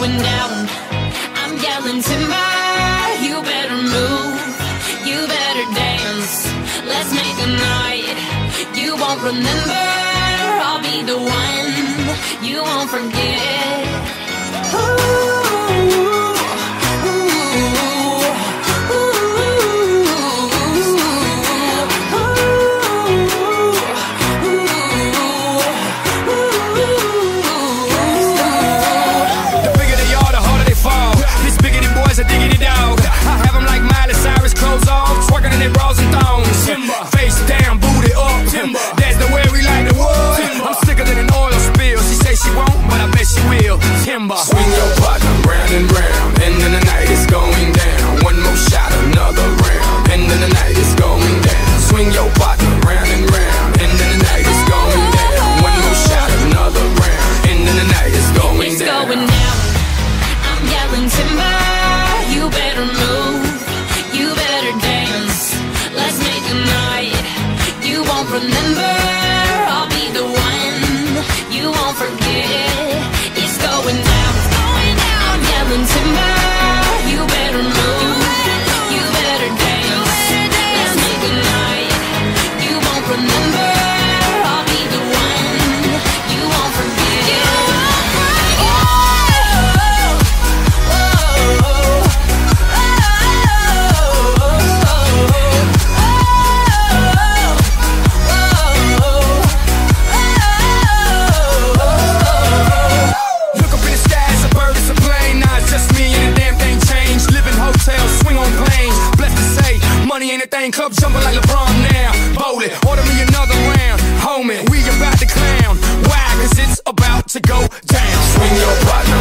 going down. I'm yelling timber, you better move, you better dance. Let's make a night you won't remember. I'll be the one you won't forget. Face down, booty up, timber. That's the way we like the wood. Timber. I'm sicker than an oil spill. She say she won't, but I bet she will. Timber. Swing your partner round and round, and then the night is going down. One more shot, another round, and then the night is going down. Swing your partner round and round, and then the night is going down. One more shot, another round, and then the night is going down. It's going down. I'm yelling timber, you better move, you better dance. Let's make a night you won't remember. I'll be the one you won't forget. It's going down, it's going down. I'm yelling timber, you better move, you better dance. Let's make a night you won't remember. I'll be the one you won't forget. Money ain't a thing, club jumping like LeBron now. Bowling, order me another round. Homie, we about to clown. Why? Cause it's about to go down. Swing your partner